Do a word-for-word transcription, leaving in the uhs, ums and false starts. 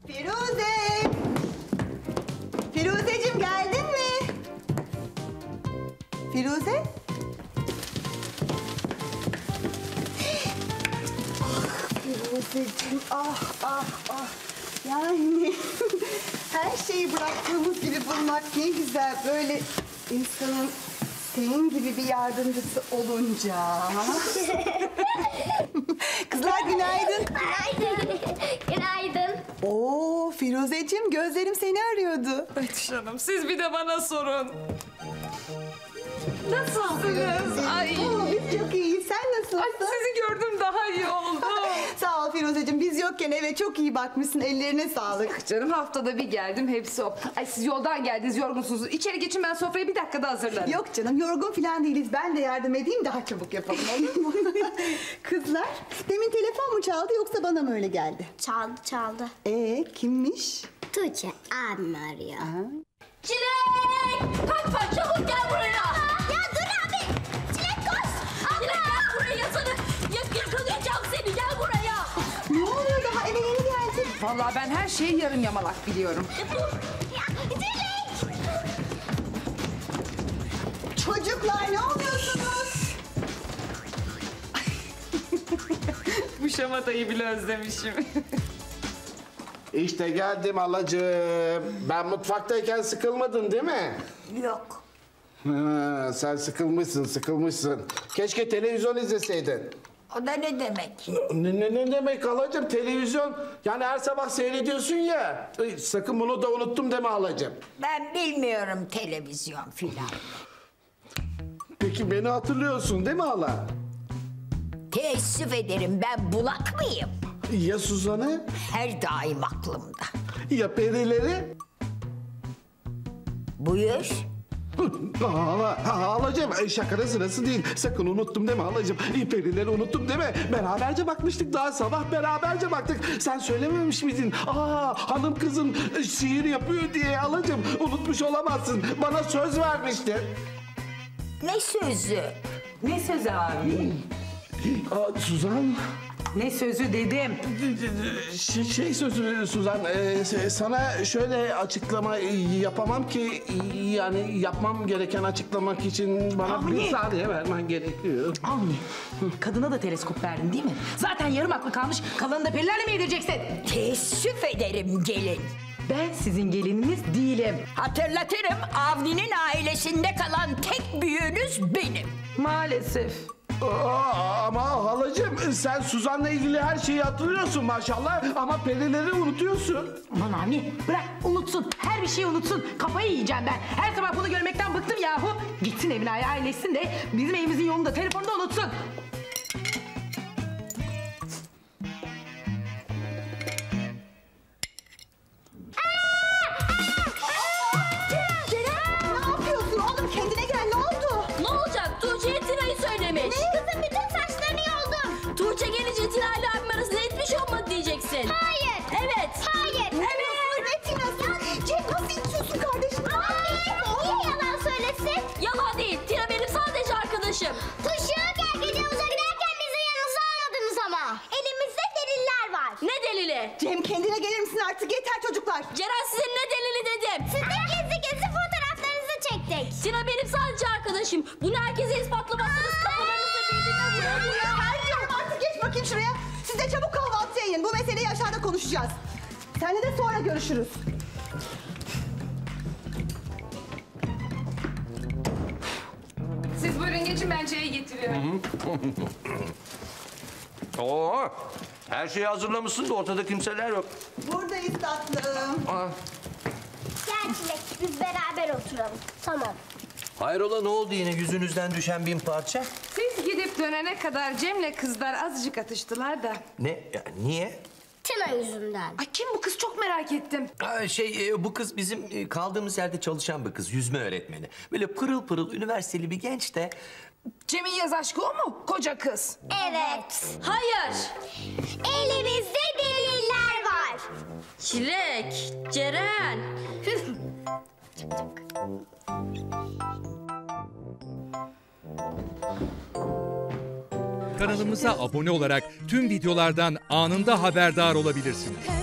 Firuze! Firuzeciğim geldin mi? Firuze? Ah Firuzeciğim, ah ah ah. Yani her şeyi bıraktığımız gibi bulmak ne güzel. Böyle insanın senin gibi bir yardımcısı olunca. Kızlar günaydın. Günaydın. Günaydın. Oo Firuzeciğim, gözlerim seni arıyordu. Betüş Hanım, siz bir de bana sorun. Nasılsınız? Ay. Oo, biz çok iyiyiz. Sen nasılsın? Ay, sizi gördüm daha iyi oldu. Sağ ol Firuzeciğim. Biz yokken eve çok iyi bakmışsın. Ellerine sağlık. Canım haftada bir geldim, hepsi o. Ay siz yoldan geldiniz, yorgunsunuz. İçeri geçin, ben sofrayı bir dakikada hazırlarım. Yok canım, yorgun falan değiliz. Ben de yardım edeyim, daha çabuk yapalım. Olur mu? Kızlar, demin telefon mu çaldı yoksa bana mı öyle geldi? Çaldı çaldı. Ee, kimmiş? Tuğçe abim arıyor. Aha. Çilek! Kalkma çabuk gel buraya. Ya dur abi. Çilek koş. Çilek gel buraya sana. Yak yakalayacağım seni, gel buraya. Ne oluyor, daha eve yeni geldik. Vallahi ben her şeyi yarım yamalak biliyorum. Ya, Çilek! Çocuklar ne oluyorsunuz? Bu şamatayı bile özlemişim. İşte geldim halacığım. Ben mutfaktayken sıkılmadın değil mi? Yok. Ha, sen sıkılmışsın, sıkılmışsın. Keşke televizyon izleseydin. O da ne demek? Ne, ne, ne demek halacığım? Televizyon, yani her sabah seyrediyorsun ya. Ay, sakın bunu da unuttum deme halacığım. Ben bilmiyorum televizyon filan. Peki beni hatırlıyorsun değil mi hala? Teessüf ederim, ben bulak mıyım? Ya Suzan'ı? Her daim aklımda. Ya perileri? Buyur. Hala, halacığım şakanın sırası değil. Sakın unuttum deme halacığım. Perileri unuttum deme. Beraberce bakmıştık daha sabah, beraberce baktık. Sen söylememiş miydin? Aa, hanım kızın şiir yapıyor diye halacığım. Unutmuş olamazsın. Bana söz vermiştin. Ne sözü? Ne sözü abi? Aa, Suzan. Ne sözü dedim. Şey, şey sözü Suzan, e, sana şöyle açıklama yapamam ki, yani yapmam gereken açıklamak için bana Avni. bir saniye vermen gerekiyor. Avni, kadına da teleskop verdin değil mi? Zaten yarım aklı kalmış, kalanını da perilerle mi yedireceksin? Teessüf ederim gelin. Ben sizin gelininiz değilim. Hatırlatırım, Avni'nin ailesinde kalan tek büyüğünüz benim. Maalesef. Aa, ama halacığım sen Suzan'la ilgili her şeyi hatırlıyorsun maşallah, ama perileri unutuyorsun. Aman Avni, bırak unutsun, her bir şeyi unutsun. Kafayı yiyeceğim ben. Her sabah bunu görmekten bıktım yahu. Gitsin evine ailesine de bizim evimizin yolunu da telefonda unutsun. Ne yapıyorsun oğlum? Kendine gel, ne oldu? Ne olacak? Tuğçe'ye Tina'yı söylemiş. Ne? Kızım bütün saçlarını yoldum. Tuğçe gelince Tina ile abim arasında hiçbir şey olmadı diyeceksin. Hayır. Evet. Hayır. Evet. Ne Tina'sı? Cem nasıl içiyorsun kardeşim? Hayır. Niye yalan söylesin? Yalan değil. Tina benim sadece arkadaşım. Tuşu gel gece havuza giderken bizi yanınıza almadınız ama. Elimizde deliller var. Ne delili? Cem kendine gelir misin artık? Yeter çocuklar. Ceren size ne delili dedim. Sizin gizli gizli fotoğraflarınızı çektik. Tina benim sadece arkadaşım. Bunu herkese ispatlamazsanız kafalarınızı birbirine vurur. Ercan artık geç bakayım şuraya. Siz de çabuk kahvaltıya yiyin. Bu meseleyi aşağıda konuşacağız. Seninle de sonra görüşürüz. Siz buyurun geçin, ben çayı getiriyorum. Oo, her şeyi hazırlamışsın da ortada kimseler yok. Buradayız tatlım. Gel Çilek biz beraber oturalım. Tamam. Hayrola, ne oldu yine yüzünüzden düşen bin parça? Siz gidip dönene kadar Cem'le kızlar azıcık atıştılar da. Ne? Ya, niye? Tina yüzünden. Ay kim bu kız, çok merak ettim. Ha, şey e, bu kız bizim e, kaldığımız yerde çalışan bir kız, yüzme öğretmeni. Böyle pırıl pırıl üniversiteli bir genç de. Cem'in yaz aşkı o mu? Koca kız. Evet. Hayır. Elimizde deliller var. Çilek, Ceren. Kanalımıza abone olarak tüm videolardan anında haberdar olabilirsiniz.